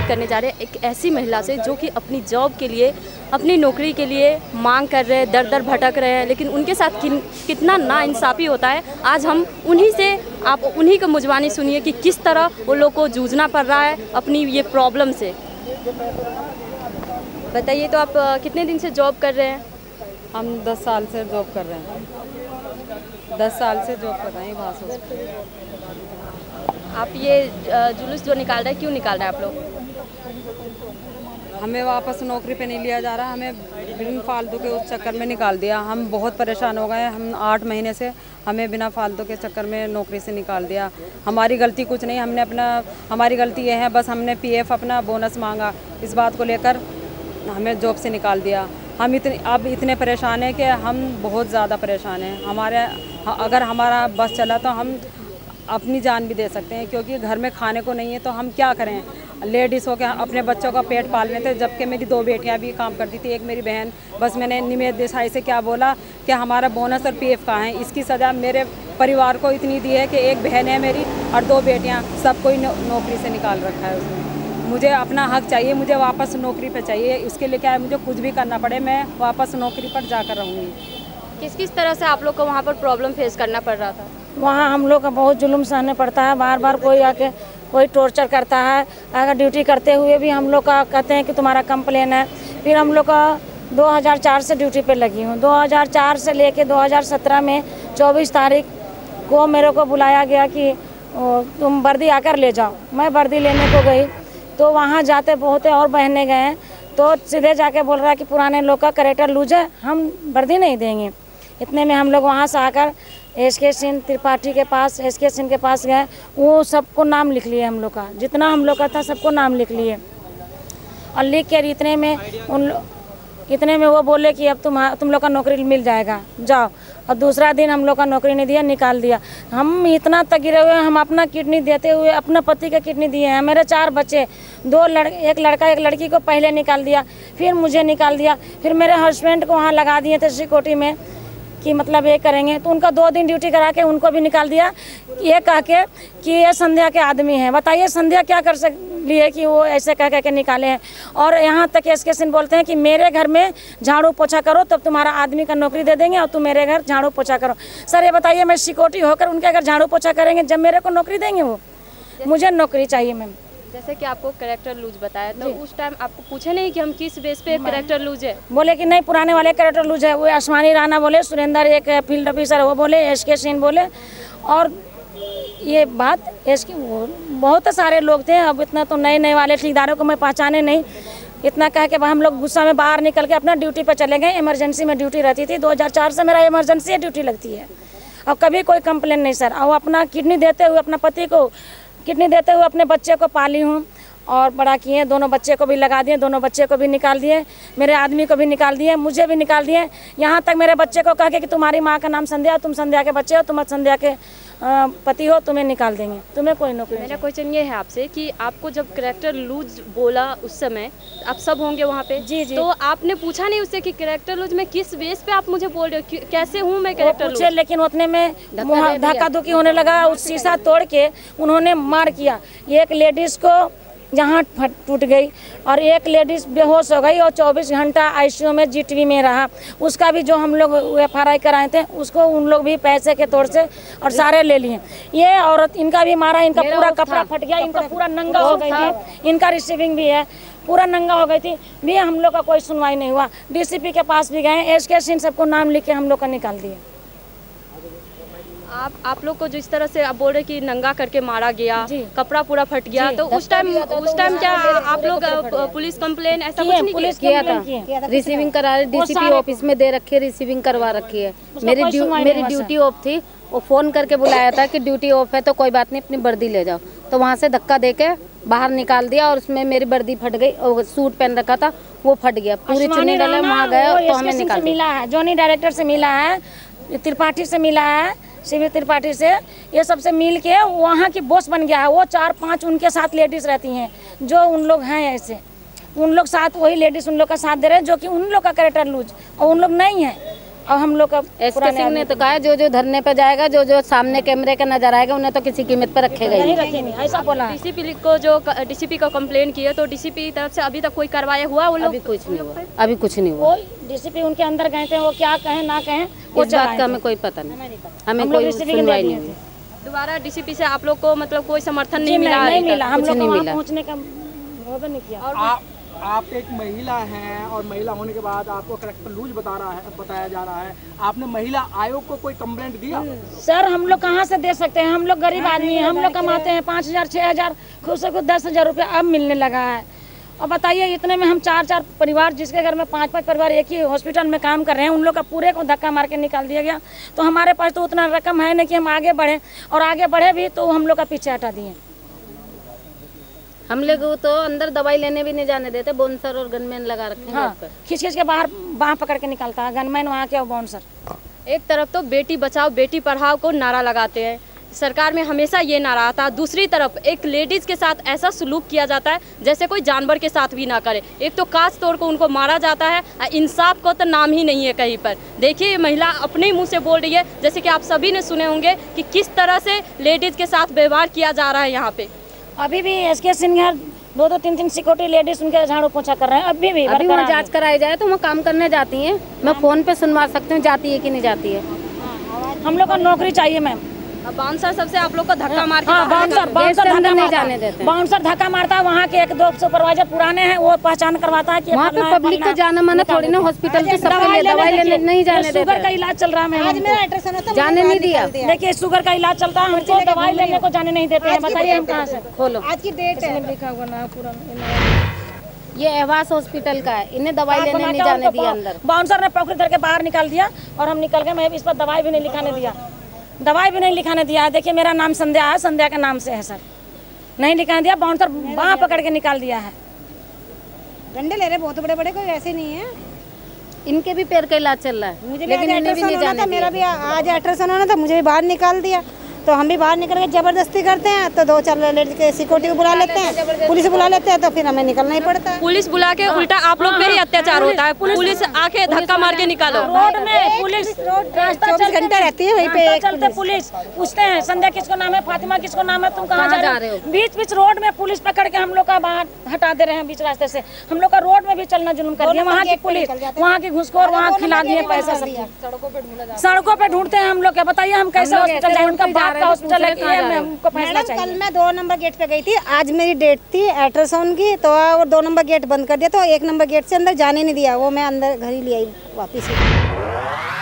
बात करने जा रहे हैं एक ऐसी महिला से जो कि अपनी जॉब के लिए, अपनी नौकरी के लिए मांग कर रहे हैं, दर दर भटक रहे हैं, लेकिन उनके साथ कितना नाइंसाफ़ी होता है। आज हम आप उन्हीं को मुजवानी सुनिए कि किस तरह वो लोग को जूझना पड़ रहा है अपनी ये प्रॉब्लम से। बताइए, तो आप कितने दिन से जॉब कर रहे हैं? हम 10 साल से जॉब कर रहे हैं। 10 साल से जॉब कर रहे हैं भाषा। आप ये जुलूस जो निकाल रहे हैं, क्यों निकाल रहे हैं आप लोग? हमें वापस नौकरी पे नहीं लिया जा रहा, हमें बिना फालतू के उस चक्कर में निकाल दिया। हम बहुत परेशान हो गए। हम 8 महीने से हमें बिना फालतू के चक्कर में नौकरी से निकाल दिया। हमारी गलती कुछ नहीं, हमारी गलती ये है बस हमने PF अपना बोनस मांगा, इस बात को लेकर हमें जॉब से निकाल दिया। हम अब इतने परेशान हैं कि हम बहुत ज़्यादा परेशान हैं। अगर हमारा बस चला तो हम अपनी जान भी दे सकते हैं, क्योंकि घर में खाने को नहीं है तो हम क्या करें। लेडीज़ हो के अपने बच्चों का पेट पाल रहे थे, जबकि मेरी 2 बेटियां भी काम करती थी, एक मेरी बहन। बस मैंने निमेश देसाई से क्या बोला कि हमारा बोनस और PF कहाँ है। इसकी सज़ा मेरे परिवार को इतनी दी है कि एक बहन है मेरी और 2 बेटियाँ, सब कोई नौकरी से निकाल रखा है उसने। मुझे अपना हक चाहिए, मुझे वापस नौकरी पे चाहिए। इसके लिए क्या है, मुझे कुछ भी करना पड़े, मैं वापस नौकरी पर जाकर रहूँगी। किस तरह से आप लोग को वहाँ पर प्रॉब्लम फेस करना पड़ रहा था? वहाँ हम लोग का बहुत जुल्म सहने पड़ता है। बार बार कोई आके कोई टॉर्चर करता है। अगर ड्यूटी करते हुए भी हम लोग का कहते हैं कि तुम्हारा कंप्लेन है। फिर हम लोग का 2004 से ड्यूटी पे लगी हूँ। 2004 से लेके 2017 में 24 तारीख को मेरे को बुलाया गया कि तुम वर्दी आकर ले जाओ। मैं वर्दी लेने को गई तो वहाँ जाते बहुत और बहने गए हैं तो सीधे जाके बोल रहा है कि पुराने लोग का कैरेक्टर लूज है, हम वर्दी नहीं देंगे। इतने में हम लोग वहाँ से आकर SK सिंह त्रिपाठी के पास, SK सिंह के पास गए। वो सबको नाम लिख लिए, हम लोग का जितना हम लोग का था सबको नाम लिख लिए। और लिख कर इतने में वो बोले कि अब तुम लोग का नौकरी मिल जाएगा, जाओ। और दूसरा दिन हम लोग का नौकरी नहीं दिया, निकाल दिया। हम इतना तक गिरे हुए हैं, हम अपना किडनी देते हुए अपना पति का किडनी दिए हैं। मेरे 4 बच्चे, एक लड़का एक लड़की को पहले निकाल दिया, फिर मुझे निकाल दिया, फिर मेरे हस्बैंड को वहाँ लगा दिए थे सिक्योरिटी में कि मतलब ये करेंगे। तो उनका 2 दिन ड्यूटी करा के उनको भी निकाल दिया, ये कह के कि ये संध्या के आदमी हैं। बताइए संध्या क्या कर सकती है कि वो ऐसे कह के निकाले हैं। और यहाँ तक SK सिंह बोलते हैं कि मेरे घर में झाड़ू पोछा करो तब तुम्हारा आदमी का नौकरी दे देंगे और तुम मेरे घर झाड़ू पोछा करो। सर ये बताइए, मैं सिक्योरिटी होकर उनके घर झाड़ू पोछा करेंगे जब मेरे को नौकरी देंगे? वो मुझे नौकरी चाहिए मैम। जैसे कि आपको कैरेक्टर लूज बताया, तो उस टाइम आपको पूछे नहीं कि हम किस बेस पे कैरेक्टर लूज है? बोले कि नहीं, पुराने वाले कैरेक्टर लूज है। वो आसमानी राणा बोले, सुरेंद्र एक फील्ड ऑफिसर वो बोले, SK सिंह बोले, और ये बात बहुत सारे लोग थे। अब इतना तो नए वाले ठेकेदारों को मैं पहचाने नहीं। इतना कह के हम लोग गुस्सा में बाहर निकल के अपना ड्यूटी पर चले गए। इमरजेंसी में ड्यूटी रहती थी, 2004 से मेरा इमरजेंसी ड्यूटी लगती है। और कभी कोई कंप्लेन नहीं सर। और अपना किडनी देते हुए अपना पति को किडनी देते हुए अपने बच्चे को पाली हूँ और बड़ा किए। दोनों बच्चे को भी लगा दिए, दोनों बच्चे को भी निकाल दिए, मेरे आदमी को भी निकाल दिए, मुझे भी निकाल दिए। यहाँ तक मेरे बच्चे को कह के कि तुम्हारी माँ का नाम संध्या, तुम संध्या के बच्चे हो, तुम संध्या के पति हो, तुम्हें निकाल देंगे, तुम्हें कोई नौकरी। मेरा क्वेश्चन ये है आपसे कि आपको जब कैरेक्टर लूज बोला उस समय आप सब होंगे वहाँ पे? जी जी। तो आपने पूछा नहीं उससे कि कैरेक्टर लूज में किस बेस पे आप मुझे बोल रहे हो, कैसे हूँ मैं कैरेक्टर लूज? लेकिन उतने में धक्का धुक्की होने लगा। उस शीशा तोड़ के उन्होंने मार किया। एक लेडीज को जहाँ टूट गई और एक लेडीज़ बेहोश हो गई और 24 घंटा ICU में GTV में रहा। उसका भी जो हम लोग FRI कराए थे उसको उन लोग भी पैसे के तौर से और सारे ले लिए। ये औरत, इनका भी मारा, इनका पूरा कपड़ा फट गया, इनका पूरा नंगा हो गई थी, इनका रिसीविंग भी है, पूरा नंगा हो गई थी भी। हम लोग का कोई सुनवाई नहीं हुआ। DCP के पास भी गए, SK सिंह सबको नाम लिख के हम लोग का निकाल दिए। आप लोग को जिस तरह से आप बोल रहे कि नंगा करके मारा गया, कपड़ा पूरा फट गया, तो उस टाइम क्या आप लोग पुलिस कंप्लेन ऐसा कुछ नहीं? पुलिस किया था, रिसीविंग करा DCP ऑफिस में दे रखी है, रिसीविंग करवा रखी है। मेरी ड्यूटी ऑफ थी, वो फ़ोन करके बुलाया था कि ड्यूटी ऑफ है तो कोई बात नहीं, अपनी वर्दी ले जाओ। तो वहाँ से धक्का दे के बाहर निकाल दिया और उसमें मेरी वर्दी फट गई और सूट पहन रखा था वो फट गया, पूरी चुन्नी डाला, वहाँ गया तो हमें निकाल दिया। जोनी डायरेक्टर से मिला है, त्रिपाठी से मिला है, शिविर त्रिपाठी से, ये सबसे मिल के वहाँ की बॉस बन गया है। वो 4-5 उनके साथ लेडीज़ रहती हैं जो उन लोग हैं ऐसे, उन लोग साथ वही लेडीज़ उन लोग का साथ दे रहे हैं जो कि उन लोग का कैरेक्टर लूज और उन लोग नहीं है। और हम लोग का एसके सिंह ने तो कहा जो जो धरने पे जाएगा, जो जो सामने कैमरे के नजर आएगा, उन्हें तो किसी कीमत पर रखेगा ही नहीं नहीं। रखेंगे, ऐसा बोला है। डीसीपी को जो डीसीपी को कंप्लेन की है, तो डीसीपी की तरफ से अभी तक कोई कार्रवाई हुआ वो लोग? अभी कुछ नहीं हुआ, अभी कुछ नहीं हुआ। कोई डीसीपी उनके अंदर गए थे, वो क्या कहें ना कहें वो इस बात का हमें कोई पता नहीं, हमें हम लोग कोई रिसीविंग सुनवाई नहीं नहीं दिए हुई। दोबारा डीसीपी से आप लोग को मतलब कोई समर्थन नहीं जी मिला? नहीं अभी मिला, तक? हम कुछ लोग को नहीं वहाँ मिला। पहुँचने का मौका नहीं किया। आप एक महिला हैं और महिला होने के बाद आपको करेक्टर लूज बताया जा रहा है। आपने महिला आयोग को कोई कंप्लेंट दिया? सर हम लोग कहाँ से दे सकते हैं, हम लोग गरीब आदमी हैं, हम लोग कमाते हैं 5,000 6,000, खुद से कुछ 10,000 रुपया अब मिलने लगा है। और बताइए इतने में हम 4 परिवार, जिसके घर में 5 परिवार एक ही हॉस्पिटल में काम कर रहे हैं, उन लोग का पूरे को धक्का मार के निकाल दिया गया। तो हमारे पास तो उतना रकम है नहीं कि हम आगे बढ़े, और आगे बढ़े भी तो हम लोग का पीछे हटा दिए। हम लोग तो अंदर दवाई लेने भी नहीं जाने देते, बोनसर और गनमैन लगा रखे हैं। हाँ, खींच के बाहर बाँह पकड़ के निकालता है गनमैन वहाँ के और बाउंसर। एक तरफ तो बेटी बचाओ बेटी पढ़ाओ को नारा लगाते हैं, सरकार में हमेशा ये नारा आता है, दूसरी तरफ एक लेडीज़ के साथ ऐसा सलूक किया जाता है जैसे कोई जानवर के साथ भी ना करे। एक तो कास्ट तौर को उनको मारा जाता है, इंसाफ को तो नाम ही नहीं है कहीं पर। देखिए ये महिला अपने मुंह से बोल रही है, जैसे कि आप सभी ने सुने होंगे कि किस तरह से लेडीज़ के साथ व्यवहार किया जा रहा है यहाँ पे। अभी भी एसके सिंह 2-2 3-3 सिक्योरिटी लेडीज उनके झाड़ू पोछा कर रहे हैं अभी भी। अभी वहाँ जांच कराई जाए तो वो काम करने जाती हैं। मैं फोन पे सुनवा सकती हूँ जाती है कि नहीं जाती है। हम लोग को नौकरी चाहिए मैम। बाउंसर सबसे आप लोग को धक्का मार के हाँ, बाउंसर धक्का नहीं जाने देते। बाउंसर धक्का मारता है। वहाँ के 1-2 सुपरवाइजर पुराने हैं, वो पहचान करवाता है कि वहाँ पे पब्लिक को जाना माना थोड़ी ना, हॉस्पिटल के सबके लिए दवाई लेने नहीं जाने देते। शुगर का इलाज चल रहा है मैम, जाने नहीं दिया। देखिए शुगर का इलाज चलता है, हमको दवाई लेने को जाने नहीं देते हैं। बताइए हम कहाँ से खोलो, आज की डेट है, लिखा हुआ ना पूरा। ये एहवास हॉस्पिटल का है, इन्हें दवाई लेने नहीं जाने दिया अंदर। बाउंसर ने पकड़ करके बाहर निकाल दिया और हम निकल गए। मैं इस पर दवाई भी नहीं लिखाने दिया, दवाई भी नहीं लिखाने दिया। देखिए मेरा नाम संध्या है, संध्या के नाम से है सर, नहीं लिखाने दिया। बाउंसर बाँह पकड़ के निकाल दिया है। डंडे ले रहे बहुत बड़े बड़े, कोई ऐसे नहीं है। इनके भी पैर का इलाज चल रहा है, मुझे लेकिन इन्हें भी नहीं जाने मेरा भी आज अल्ट्रासाउंड होना था, मुझे भी बाहर निकाल दिया। तो हम भी बाहर निकल के जबरदस्ती करते हैं, तो 2-4 लेडीज के सिक्योरिटी को बुला लेते हैं, पुलिस बुला लेते हैं, तो फिर हमें निकलना ही पड़ता है। पुलिस बुला के उल्टा आप लोग पे ही अत्याचार होता है। पुलिस आके धक्का मार के निकालो। रोड में पुलिस रास्ता 24 घंटे रहती है वहीं पे एक चलते पुलिस पूछते हैं संध्या किसको नाम है, फातिमा किसको नाम है, तुम कहाँ जा रहे हो। बीच रोड में पुलिस पकड़ के हम लोग का बाहर हटा दे रहे हैं बीच रास्ते से। हम लोग का रोड में भी चलना जुल्म कर दिया। वहाँ की पुलिस, वहाँ की घुसखोर, वहाँ खिला दिए पैसा सब। सड़कों पे ढूंढते हैं हम लोग, क्या बताइए हम कैसे हॉस्पिटल जाए। उनका बाप का हॉस्पिटल है, हमको फैसला मैडम चाहिए। कल मैं 2 नंबर गेट पे गई थी, आज मेरी डेट थी अल्ट्रासाउंड की, तो और 2 नंबर गेट बंद कर दिया, तो 1 नंबर गेट से अंदर जाने नहीं दिया। वो मैं अंदर घर ही ले आई वापिस।